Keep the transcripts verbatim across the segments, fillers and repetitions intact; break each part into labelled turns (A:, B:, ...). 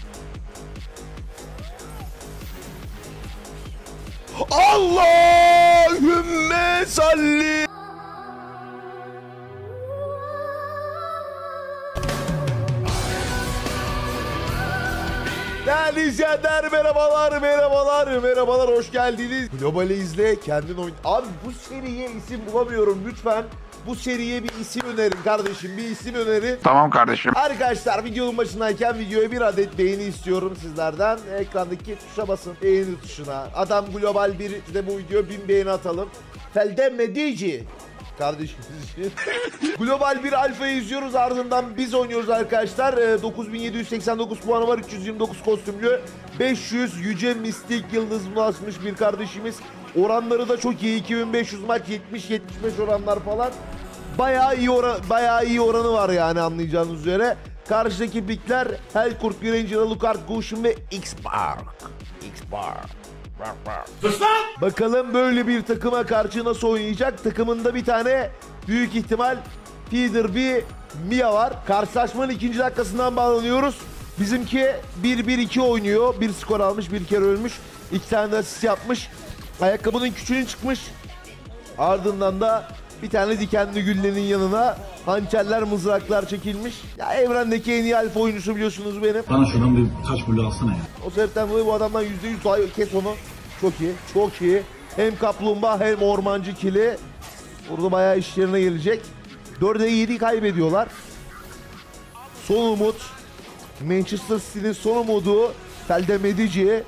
A: Allahümme salli. Değerli izleyenler merhabalar, merhabalar, merhabalar, hoş geldiniz. Global izle, kendin oyun. Abi bu seriye isim bulamıyorum, lütfen. Bu seriye bir isim önerin kardeşim, bir isim önerin.
B: Tamam kardeşim.
A: Arkadaşlar videonun başındayken videoya bir adet beğeni istiyorum sizlerden. Ekrandaki tuşa basın, beğeni tuşuna. Adam Global bir de bu video bin beğeni atalım. Felde Medici kardeşimiz için. Global bir alfayı izliyoruz, ardından biz oynuyoruz arkadaşlar. dokuz bin yedi yüz seksen dokuz puanı var, üç yüz yirmi dokuz kostümlü, beş yüz yüce mistik yıldız ulaşmış bir kardeşimiz. Oranları da çok iyi, iki bin beş yüz maç, yetmiş yetmiş beş oranlar falan. Bayağı iyi oran, bayağı iyi oranı var yani, anlayacağınız üzere. Karşıdaki pikler Helkurt, Granger, Alucard, Gushun ve X-Bark. X-Bark. Bakalım böyle bir takıma karşı nasıl oynayacak? Takımında bir tane büyük ihtimal Feeder bir Mia var. Karşılaşmanın ikinci dakikasından bağlanıyoruz. Bizimki bir bir iki oynuyor. Bir skor almış, bir kere ölmüş. İki tane de asist yapmış. Ayakkabının küçüğünü çıkmış. Ardından da bir tane dikenli güllenin yanına hançerler, mızraklar çekilmiş. Ya evrendeki en iyi alfa oyuncusu biliyorsunuz benim.
C: Bana şuradan bir taş bulu alsana ya.
A: O sebepten dolayı bu adamdan yüzde yüz daha kes onu. Çok iyi, çok iyi. Hem kaplumbağa hem ormancı kili. Burada bayağı iş yerine gelecek. dörde yedi kaybediyorlar. Son umut. Manchester City'nin son umudu Felde Medici.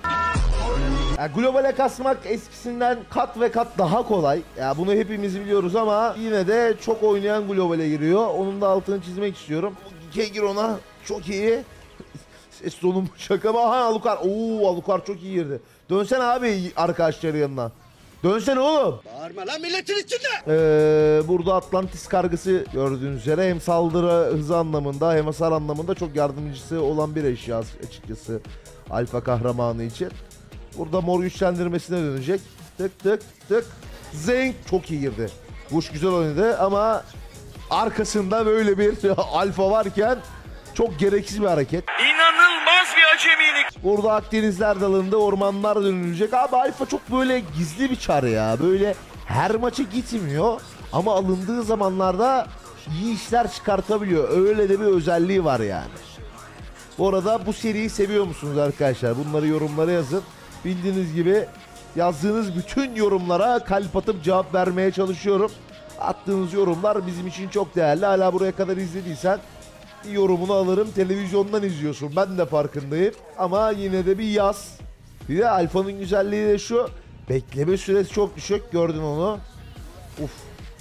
A: Yani globale kasmak eskisinden kat ve kat daha kolay. Ya bunu hepimiz biliyoruz ama yine de çok oynayan globale giriyor. Onun da altını çizmek istiyorum. Kegir ona çok iyi. Ses sonum şaka mı? Aha Alucard. Oo Alucard çok iyi girdi. Dönsene abi arkadaşları yanına. Dönsene oğlum.
D: Bağırma lan milletin içinde.
A: Ee, burada Atlantis kargısı gördüğünüz üzere hem saldırı hızı anlamında hem hasar anlamında çok yardımcısı olan bir eşya açıkçası alfa kahramanı için. Burada mor güçlendirmesine dönecek. Tık tık tık. Zenk çok iyi girdi. Guş güzel oynadı ama arkasında böyle bir alfa varken çok gereksiz bir hareket.
B: İnanılmaz bir acemilik.
A: Burada Akdenizler dalında ormanlar dönülecek. Abi alfa çok böyle gizli bir çar ya. Böyle her maça gitmiyor ama alındığı zamanlarda iyi işler çıkartabiliyor. Öyle de bir özelliği var yani. Bu arada bu seriyi seviyor musunuz arkadaşlar? Bunları yorumlara yazın. Bildiğiniz gibi yazdığınız bütün yorumlara kalp atıp cevap vermeye çalışıyorum. Attığınız yorumlar bizim için çok değerli. Hala buraya kadar izlediysen bir yorumunu alırım. Televizyondan izliyorsun, ben de farkındayım. Ama yine de bir yaz. Bir de alfanın güzelliği de şu. Bekleme süresi çok düşük. Gördün onu. Uf.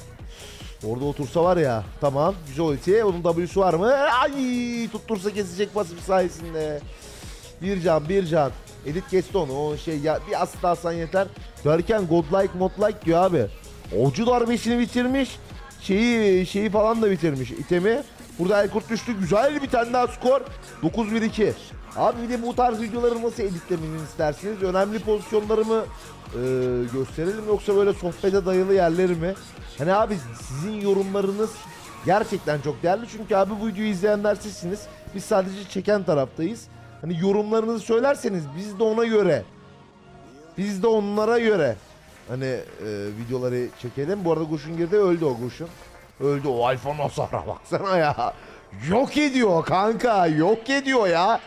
A: Orada otursa var ya. Tamam. Güzel ulti. Onun W'su var mı? Ay, tuttursa kesecek pasif sayesinde. Bir can, bir can. Edit kesti onu. O şey ya, bir asist alsan yeter. Derken godlike modlike diyor abi. Avcı darbesini bitirmiş. Şeyi şeyi falan da bitirmiş. İtemi. Burada Helkurt düştü. Güzel bir tane daha skor. dokuz bir iki. Abi bir de bu tarz videoları nasıl editlememi istersiniz? Önemli pozisyonlarımı e, gösterelim yoksa böyle sohbete dayalı yerleri mi? Hani abi sizin yorumlarınız gerçekten çok değerli. Çünkü abi bu videoyu izleyenler sizsiniz. Biz sadece çeken taraftayız. Hani yorumlarınızı söylerseniz biz de ona göre, biz de onlara göre hani e, videoları çekelim. Bu arada Gushun girdi, öldü o Gushun. Öldü o alfa nasara baksana ya. Yok ediyor kanka, yok ediyor ya.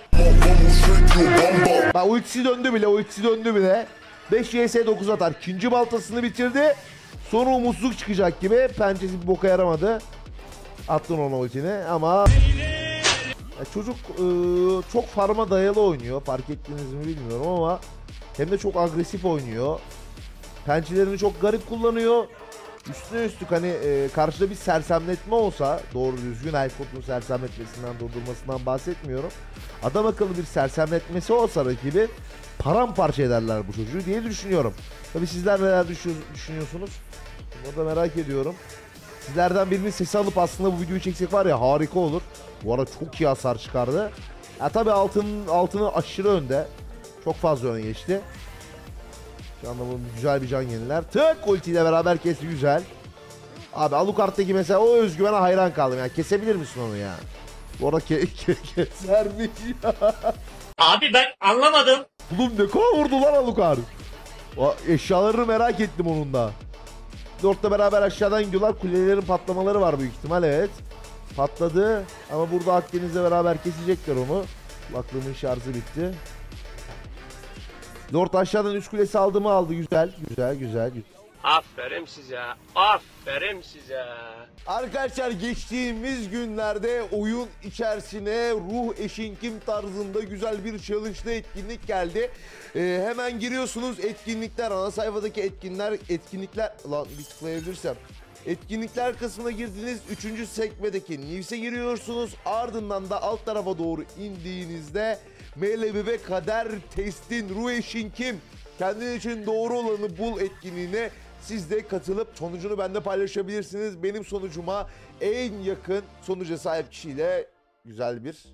A: Bak ultisi döndü bile, ultisi döndü bile. beş vs dokuz atar. İkinci baltasını bitirdi. Sonra umutsuzluk çıkacak gibi. Pençesi bir boka yaramadı. Attın ona ultini ama... Ya çocuk e, çok farma dayalı oynuyor. Fark ettiğiniz mi bilmiyorum ama hem de çok agresif oynuyor. Pençelerini çok garip kullanıyor. Üstüne üstlük hani e, karşıda bir sersemletme olsa, doğru düzgün Helkurt'un sersemletmesinden, durdurmasından bahsetmiyorum. Adam akıllı bir sersemletmesi olsa rakibi paramparça ederler bu çocuğu diye düşünüyorum. Tabii sizler neler düşünüyorsunuz? Bunu da merak ediyorum. Sizlerden birinin sesi alıp aslında bu videoyu çeksek var ya, harika olur. Bu arada çok iyi hasar çıkardı. Ya tabii altının altını aşırı önde. Çok fazla öne geçti. Şu anda bu güzel bir can yeniler. Tık ultiyle beraber kesti, güzel. Abi Alucard'daki mesela o özgüvene hayran kaldım. Yani kesebilir misin onu ya? Bu arada ke ke kesermiş ya.
B: Abi ben anlamadım.
A: Oğlum ne kadar vurdu lan Alucard. O eşyalarını merak ettim onun da. Dörtle beraber aşağıdan gidiyorlar. Kulelerin patlamaları var büyük ihtimal, evet. Patladı ama burada Akdeniz'le beraber kesecekler onu. Kulaklığımın şarjı bitti. Lord aşağıdan üst kulesi aldı mı aldı. Güzel güzel güzel. güzel.
B: Aferin size. Aferin size.
A: Arkadaşlar geçtiğimiz günlerde oyun içerisine ruh eşin kim tarzında güzel bir challenge'lı etkinlik geldi. Ee, hemen giriyorsunuz etkinlikler, ana sayfadaki etkinler etkinlikler lan bir tıklayabilirsem. Etkinlikler kısmına girdiniz. Üçüncü sekmedeki News'e giriyorsunuz. Ardından da alt tarafa doğru indiğinizde Melebi ve Kader Testin ruh eşin kim? Kendin için doğru olanı bul etkinliğine siz de katılıp sonucunu bende paylaşabilirsiniz. Benim sonucuma en yakın sonuca sahip kişiyle güzel bir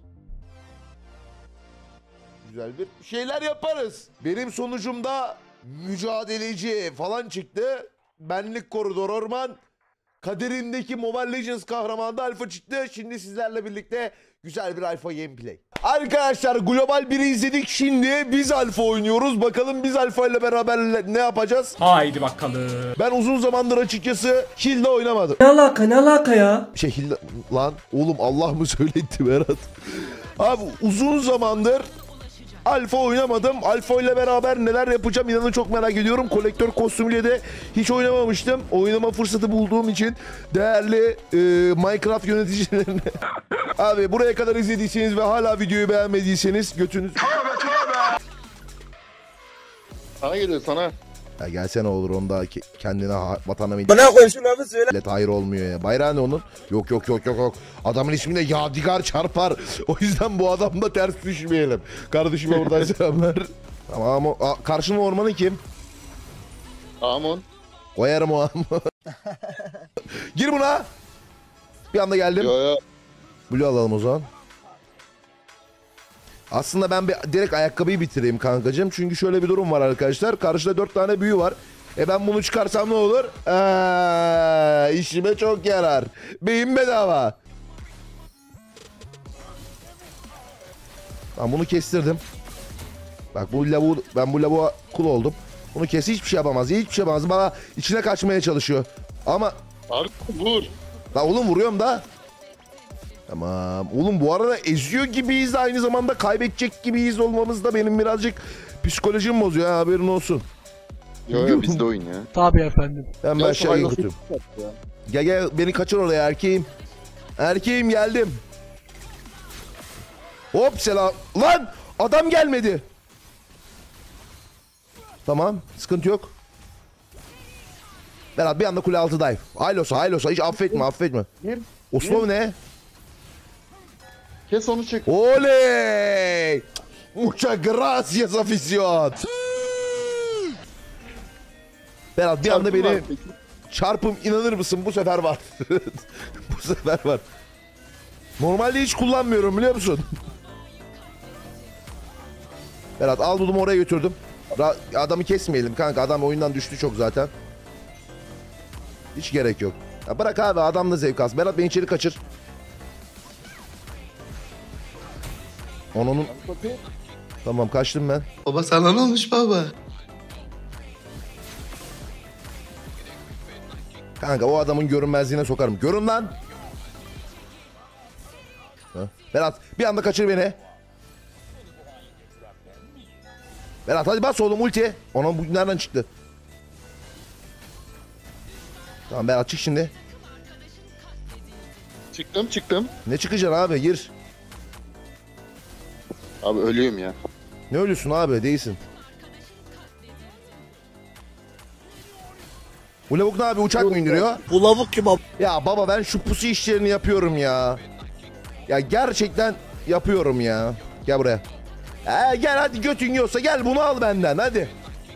A: güzel bir şeyler yaparız. Benim sonucumda mücadeleci falan çıktı. Benlik koridor orman. Kaderindeki Mobile Legends kahramanı da Alfa çıktı. Şimdi sizlerle birlikte güzel bir Alfa gameplay. Arkadaşlar Global biri izledik. Şimdi biz Alfa oynuyoruz. Bakalım biz Alfa ile beraber ne yapacağız?
B: Haydi bakalım.
A: Ben uzun zamandır açıkçası Hilda oynamadım.
D: Ne alaka ne alaka ya?
A: Şey Hilda lan oğlum Allah mı söyletti Berat? Abi uzun zamandır Alfa oynamadım. Alfa ile beraber neler yapacağım inanın çok merak ediyorum. Kolektör kostümüyle de hiç oynamamıştım. Oynama fırsatı bulduğum için değerli e, Minecraft yöneticilerine. Abi buraya kadar izlediyseniz ve hala videoyu beğenmediyseniz götünüz...
E: Sana geliyor sana.
A: Ya gelsene olur onda ke- kendine ha- vatana millet.
D: Bana koy şu lafı söyle.
A: Hayır olmuyor ya. Bayrağı ne onun? Yok yok yok yok yok. Adamın ismine Yadigar çarpar. O yüzden bu adamla ters düşmeyelim. Kardeşime buradan selamlar. Tamam o a, karşıma ormanı kim?
E: Amon.
A: Koyarım o an. Gir buna. Bir anda geldim.
E: Yo yo.
A: Blue alalım o zaman. Aslında ben bir direkt ayakkabıyı bitireyim kankacığım. Çünkü şöyle bir durum var arkadaşlar. Karşıda dört tane büyü var. E ben bunu çıkarsam ne olur? Eee, işime çok yarar. Beyin bedava. Ben bunu kestirdim. Bak bu lavuğu, ben bu lavuğa kul oldum. Bunu kes hiçbir şey yapamaz. Hiçbir şey yapamaz. Bana içine kaçmaya çalışıyor. Ama...
E: Abi vur.
A: La oğlum vuruyorum da. Tamam. Oğlum bu arada eziyor gibiyiz de aynı zamanda kaybedecek gibiyiz olmamız da benim birazcık psikolojim bozuyor ha, haberin olsun.
E: Yo yo bizde oyun ya.
D: Tabii efendim.
A: Ben
E: Ya
A: aşağıya
E: şu
A: götürüm. Gel gel beni kaçır oraya erkeğim. Erkeğim geldim. Hop selam. Lan adam gelmedi. Tamam sıkıntı yok. Berat bir anda kule altı dive. Aylosa Aylosa hiç affetme affetme.
E: Gir.
A: Osman ne?
E: Kes onu çık.
A: Oley! Muchas gracias afición. Berat bir anda
E: Çarpın
A: beni
E: var peki.
A: çarpım inanır mısın bu sefer var. Bu sefer var. Normalde hiç kullanmıyorum biliyor musun? Berat al dudumu oraya götürdüm. Ra- adamı kesmeyelim kanka, adam oyundan düştü çok zaten. Hiç gerek yok. Ya bırak abi adam da zevk alsın. Berat beni içeri kaçır. Onun tamam kaçtım ben.
F: Baba sana ne olmuş baba?
A: Kanka o adamın görünmezliğine sokarım. Görün lan. Ha? Berat bir anda kaçır beni. Berat hadi bas oğlum ulti. Onun bu nereden çıktı? Tamam Berat çık şimdi.
E: Çıktım çıktım.
A: Ne çıkacaksın abi gir.
E: Abi ölüyorum ya.
A: Ne ölüyorsun abi değilsin. Bu lavuk ne abi uçak mı indiriyor?
D: Bu lavuk kim abi?
A: Ya baba ben şu pusu işlerini yapıyorum ya. Ya gerçekten yapıyorum ya. Gel buraya. Ee, gel hadi götün yiyorsa gel bunu al benden hadi.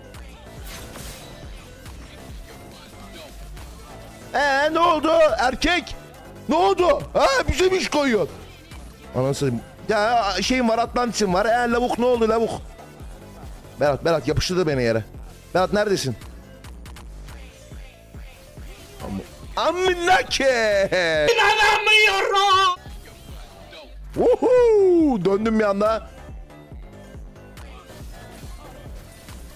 A: Ee ne oldu erkek? Ne oldu? Ha bize bir iş koyuyor. Anasını ya şeyim var Atlantis'im var. Ee lavuk ne oldu lavuk? Berat Berat yapıştırdı beni yere. Berat neredesin? Amminake.
B: İnanamıyorum.
A: Uhu! Döndüm bir anda.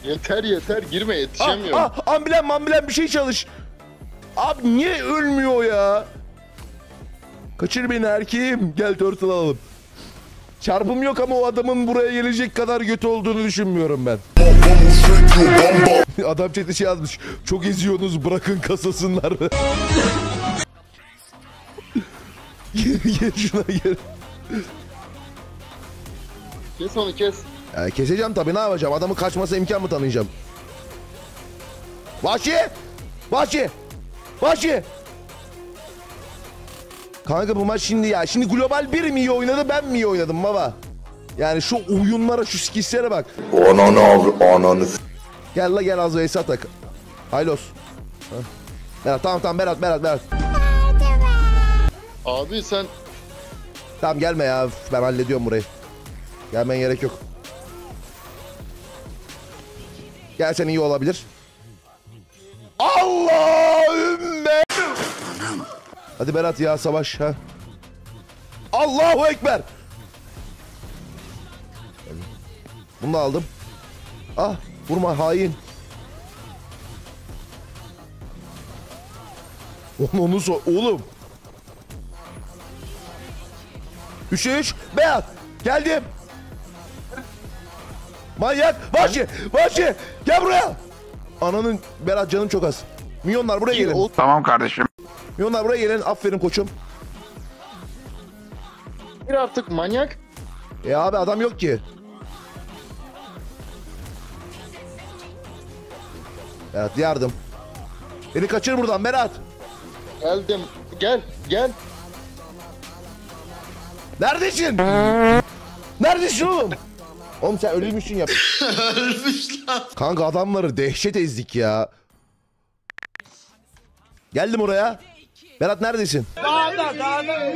E: Yeter yeter girme
A: Ah,
E: yetişemiyorum.
A: ah, ambulan ambulan bir şey çalış. Abi niye ölmüyor ya? Kaçır beni erkeğim. Gel turtle alalım. Çarpım yok ama o adamın buraya gelecek kadar kötü olduğunu düşünmüyorum ben. Adam chat'e şey yazmış. Çok eziyorsunuz, bırakın kasasınlar. Gel gel şuna gel.
E: Kes onu kes.
A: Ya keseceğim tabii, ne yapacağım? Adamın kaçması imkan mı tanıyacağım? Vahşi! Vahşi! Vahşi! Kanka bu maç şimdi ya. Şimdi global bir mi iyi oynadı, ben mi iyi oynadım baba? Yani şu oyunlara, şu skillslere bak.
F: Ananı av, ananı s-
A: Gel la gel az Veysel tak. Haylos. Ha. Berat tamam tamam Berat Berat Berat.
E: Abi sen
A: Tamam gelme ya, ben hallediyorum burayı. Gelmen gerek yok. Gelsen iyi olabilir. Allahümme. Hadi Berat ya, savaş ha. Allahu Ekber. Bunu da aldım. Ah vurma hain. Onu, onu so oğlum. Üçe üç. Berat. Geldim. Manyak. Vahşi. Vahşi. Gel buraya. Ananın Berat canım çok az. Milyonlar buraya gelin.
E: o
F: Tamam kardeşim.
A: Milyonlar buraya gelin. Aferin koçum.
E: bir artık manyak.
A: E abi adam yok ki. Berat yardım. Beni kaçır buradan Berat.
E: Geldim. Gel gel.
A: Neredesin? Neredesin oğlum? Oğlum sen ölüymüşsün ya. Ölmüş lan. Kanka adamları dehşet ezdik ya. Geldim oraya. Berat neredesin? Dağda dağda.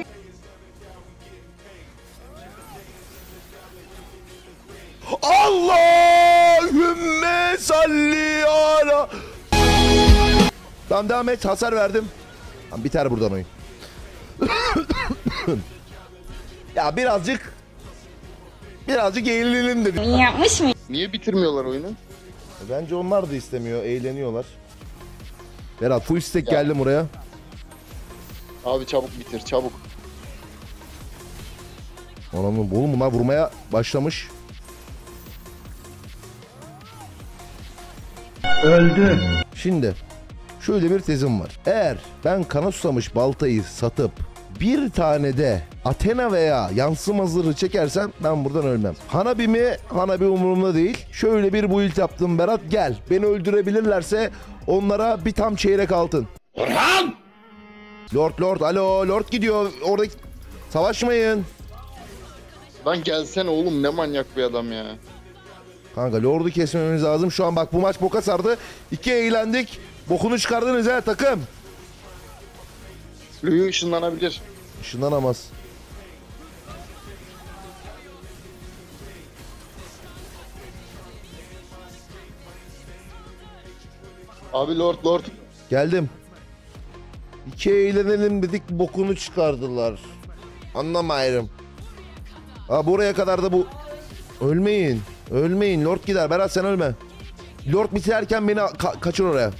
A: Allahümme salli ala. Tamam devam et, hasar verdim. Tamam, biter buradan oyun. Ya birazcık birazcık eğlenelim dedim.
G: Yapmış mı?
E: Niye bitirmiyorlar oyunu?
A: Bence onlar da istemiyor, eğleniyorlar. Berat full stack
E: Ya.
A: geldim oraya.
E: Abi çabuk bitir çabuk.
A: Anamın oğlum bunlar vurmaya başlamış.
D: Öldü.
A: Şimdi şöyle bir tezim var. Eğer ben kana susamış baltayı satıp bir tane de Athena veya yansıma zırhı çekersem ben buradan ölmem. Hanabi mi? Hanabi umurumda değil. Şöyle bir build yaptım Berat, gel. Beni öldürebilirlerse onlara bir tam çeyrek altın. Orhan! Lord Lord alo Lord gidiyor. Orada savaşmayın.
E: Lan gelsene oğlum, ne manyak bir adam ya.
A: Kanka Lord'u kesmemiz lazım. Şu an bak bu maç boka sardı. İki eğlendik. Bokunu çıkardınız ha takım.
E: Lüyü ışınlanabilir.
A: Işınlanamaz.
E: Abi Lord Lord.
A: Geldim. İki eğlenelim dedik, bokunu çıkardılar. Anlamayırım. Ha buraya kadar da bu... Ölmeyin. Ölmeyin. Lord gider. Berat sen ölme. Lord biterken beni ka- kaçır oraya.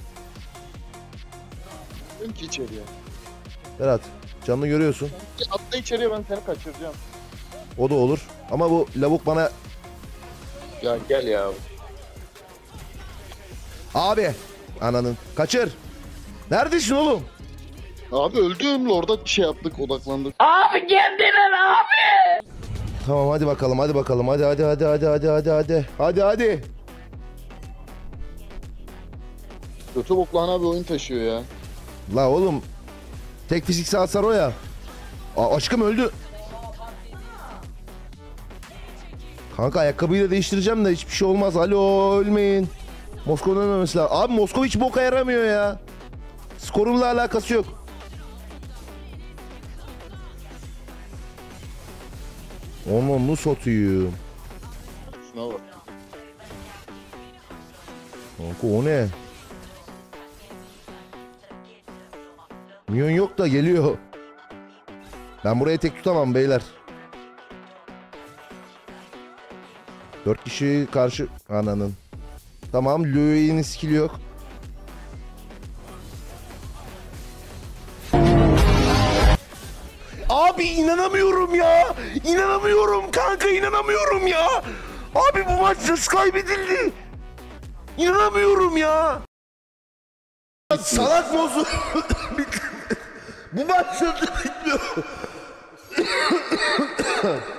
E: Dön ki içeriye.
A: Berat canını görüyorsun.
E: Atla içeriye, ben seni kaçıracağım.
A: O da olur. Ama bu lavuk bana...
E: Ya gel ya.
A: Abi. Ananın. Kaçır. Neredesin oğlum?
E: Abi öldüm, Lord'a bir şey yaptık, odaklandık.
G: Abi kendine abi.
A: Tamam hadi bakalım hadi bakalım hadi hadi hadi hadi hadi hadi hadi hadi hadi.
E: Kötü boklağına bir oyun taşıyor ya.
A: La oğlum tek fiziksel hasar o ya. Aa, aşkım öldü. Kanka ayakkabıyı da değiştireceğim de hiçbir şey olmaz. Alo ölmeyin. Moskova'nın ölmemesi lazım. Abi Moskova hiç boka yaramıyor ya. Skorumla alakası yok. Onu satayım.
E: Şuna bak.
A: Kanka o ne? Minyon yok da geliyor. Ben buraya tek tutamam beyler. Dört kişi karşı... Ananın. Tamam, Löwe'nin skill'i yok. Abi inanamıyorum ya. İnanamıyorum kanka, inanamıyorum ya. Abi bu maç nasıl kaybedildi? İnanamıyorum ya. Salak bozu. Bu maç nasıl bitmiyor?